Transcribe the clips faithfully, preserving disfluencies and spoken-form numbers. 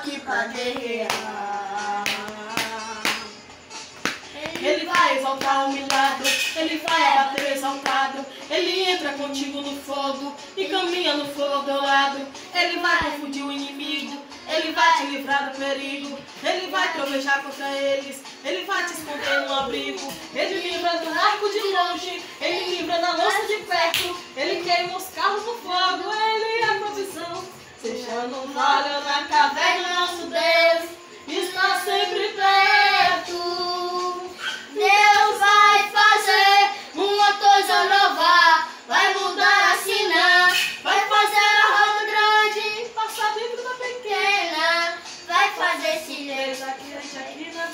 aqui pra guerrear. Ele vai exaltar o humilhado, ele vai abater o exaltado. Ele entra contigo no fogo e caminha no fogo ao teu lado. Ele vai confundir o inimigo, ele vai te livrar do perigo. Ele vai trovejar contra eles, ele vai te esconder no abrigo. Ele livra do arco de longe, ele livra da lança de perto. Ele queima os carros no fogo, ele é a provisão. Seja no vale ou na caverna, nosso Deus está sempre perto. Deus vai fazer uma coisa nova, vai mudar a cena, vai fazer a roda grande, Passar dentro da pequena, pequena, vai fazer silêncio aqui, aqui na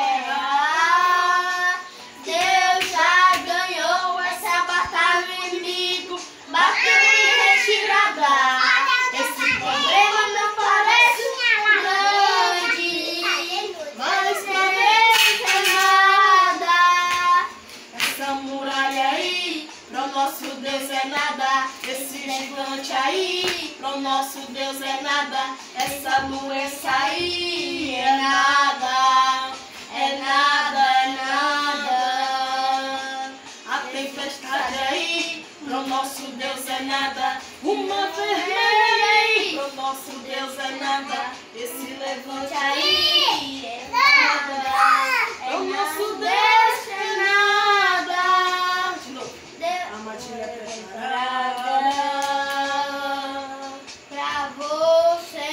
terra. Deus já ganhou essa batalha, o inimigo bateu em retirada. Esse problema não parece grande, mas parece que é nada. Essa muralha aí, pro nosso Deus é nada. Esse gigante aí, pro nosso Deus é nada. Essa doença aí é nada, é nada, é nada. A tempestade aí, pro nosso Deus é nada. Uma vermelha aí, pro nosso Deus é nada. Esse levante aí é nada, pro nosso Deus é nada. De novo. Armadilha preparada Pra você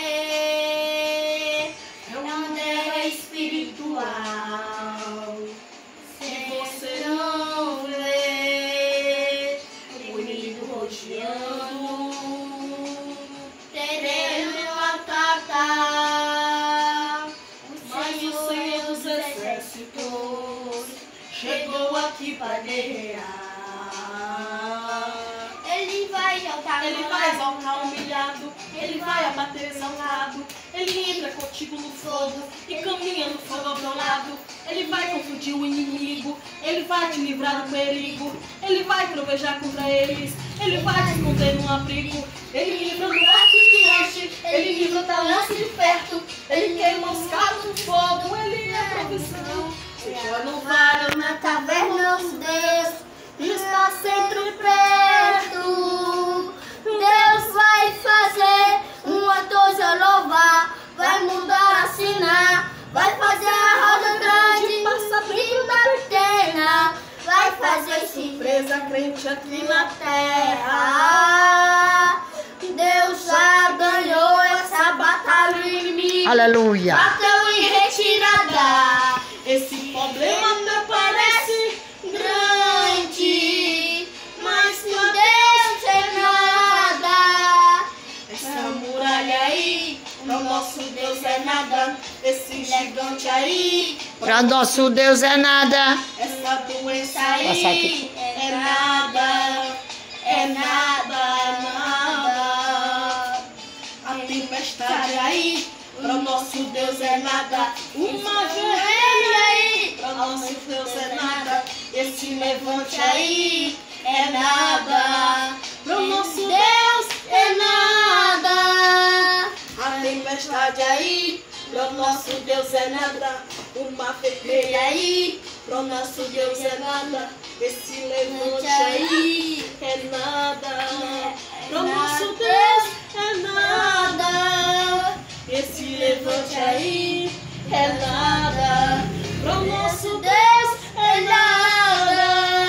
é uma uma guerra espiritual. Se você não vê o inimigo rodeando, Teremos atacar mas o Senhor dos Exércitos chegou aqui para guerrear. Ele vai exaltar Ele vai exaltar o humilhado, ele vai abater o exaltado. Ele entra contigo no fogo e caminha no fogo ao teu lado. Ele vai confundir o inimigo, ele vai te livrar do perigo. Ele vai trovejar contra eles, ele vai te esconder num abrigo. Ele livra do arco de longe, ele livra da lança de perto. Ele queima os carros no fogo, ele é a provisão. Seja no vale ou na caverna, nosso Deus está sempre perto. Deus vai fazer uma coisa nova, vai mudar a cena, vai fazer a roda grande, Passa dentro da pequena, vai fazer presa crente aqui na terra. Deus já ganhou essa batalha, o inimigo Aleluia. bateu em retirada. Esse problema até parece Grande, mas com Deus é nada. essa muralha aí, pro nosso Deus é nada. Esse gigante aí, Para nosso Deus é nada. essa doença Passar aí, aqui. é nada, é nada, é nada. A tempestade aí, pro nosso Deus é nada. Uma vermelha aí, pro nosso Deus é nada. Esse levante aí, é nada, pro nosso Deus é nada. A tempestade aí, pro nosso Deus é nada. Uma vermelha aí, pro nosso Deus é nada. Esse levante aí é nada, pro nosso Deus é nada. Esse levante aí é nada, pro nosso Deus é nada.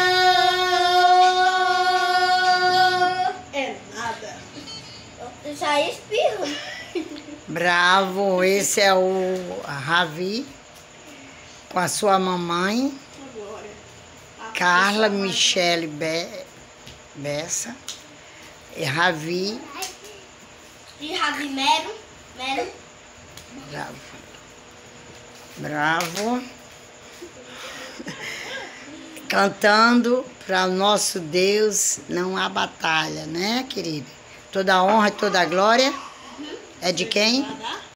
É nada. Eu já espirro. Bravo, esse é o Ravi com a sua mamãe, Carla Michele Be Bessa e Ravi. E Ravi Mero. Mero. Bravo. Bravo. Cantando para o nosso Deus não há batalha, né, querida? Toda a honra e toda a glória é de quem?